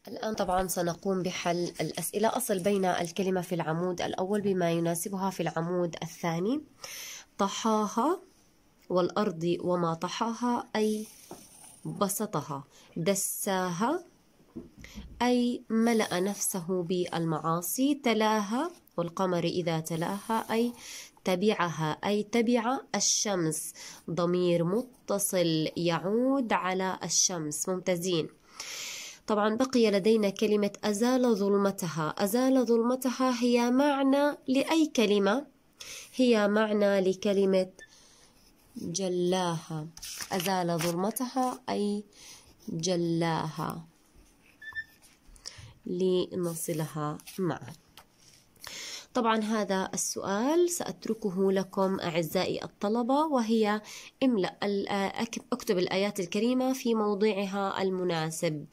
الآن طبعا سنقوم بحل الأسئلة. أصل بين الكلمة في العمود الأول بما يناسبها في العمود الثاني. طحاها والأرض وما طحاها أي بسطها. دساها أي ملأ نفسه بالمعاصي. تلاها والقمر إذا تلاها أي تبعها أي تبع الشمس. ضمير متصل يعود على الشمس. ممتازين. طبعا بقي لدينا كلمة أزال ظلمتها. أزال ظلمتها هي معنى لأي كلمة؟ هي معنى لكلمة جلاها. أزال ظلمتها أي جلاها، لنصلها معا. طبعا هذا السؤال سأتركه لكم أعزائي الطلبة، وهي اكتب الآيات الكريمة في موضعها المناسب.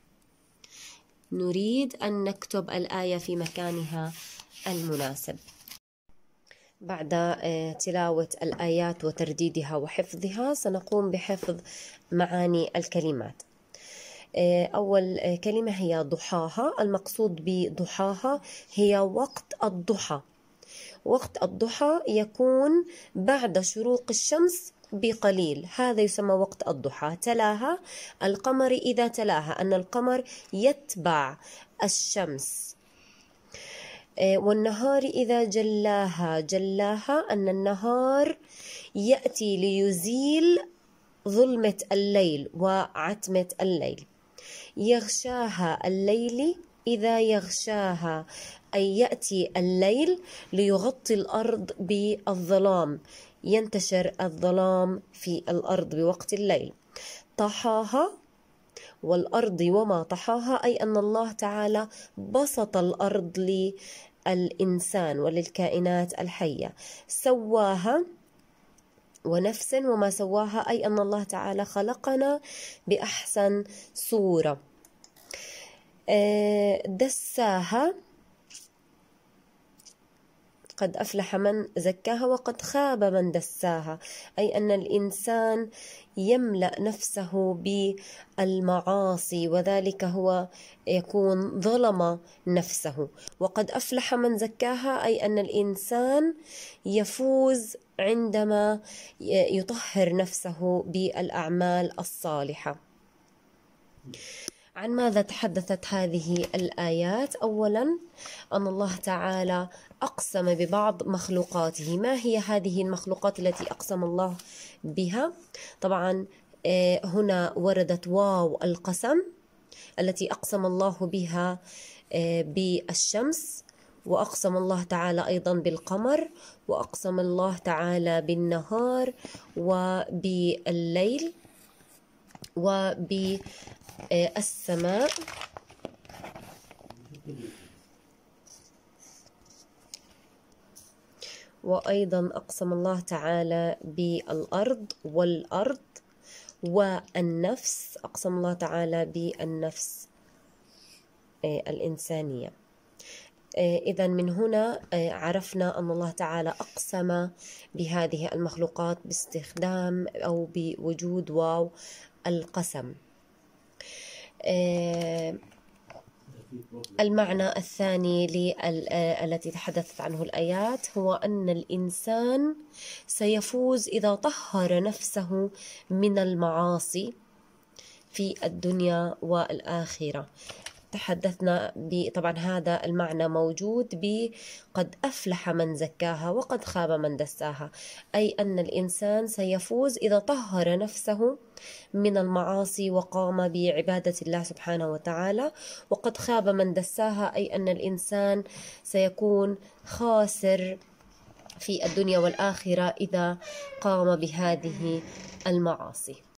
نريد أن نكتب الآية في مكانها المناسب. بعد تلاوة الآيات وترديدها وحفظها سنقوم بحفظ معاني الكلمات. أول كلمة هي ضحاها. المقصود بضحاها هي وقت الضحى. وقت الضحى يكون بعد شروق الشمس بقليل، هذا يسمى وقت الضحى. تلاها القمر إذا تلاها، أن القمر يتبع الشمس. والنهار إذا جلاها. جلاها أن النهار يأتي ليزيل ظلمة الليل وعتمة الليل. يغشاها الليل إذا يغشاها أي يأتي الليل ليغطي الأرض بالظلام، ينتشر الظلام في الأرض بوقت الليل. طحاها والأرض وما طحاها أي أن الله تعالى بسط الأرض للإنسان وللكائنات الحية. سواها ونفس وما سواها أي أن الله تعالى خلقنا بأحسن صورة. دساها قد أفلح من زكاها وقد خاب من دساها أي أن الإنسان يملأ نفسه بالمعاصي، وذلك هو يكون ظلم نفسه. وقد أفلح من زكاها أي أن الإنسان يفوز عندما يطهر نفسه بالأعمال الصالحة. عن ماذا تحدثت هذه الآيات؟ أولا أن الله تعالى أقسم ببعض مخلوقاته. ما هي هذه المخلوقات التي أقسم الله بها؟ طبعا هنا وردت واو القسم التي أقسم الله بها بالشمس، وأقسم الله تعالى أيضا بالقمر، وأقسم الله تعالى بالنهار وبالليل وبالسماء وأيضا أقسم الله تعالى بالأرض والأرض والنفس. أقسم الله تعالى بالنفس الإنسانية. إذا من هنا عرفنا أن الله تعالى أقسم بهذه المخلوقات باستخدام أو بوجود واو القسم. المعنى الثاني التي تحدثت عنه الآيات هو أن الإنسان سيفوز إذا طهر نفسه من المعاصي في الدنيا والآخرة. تحدثنا طبعا هذا المعنى موجود قد أفلح من زكاها وقد خاب من دساها، أي أن الإنسان سيفوز إذا طهر نفسه من المعاصي وقام بعبادة الله سبحانه وتعالى. وقد خاب من دساها أي أن الإنسان سيكون خاسر في الدنيا والآخرة إذا قام بهذه المعاصي.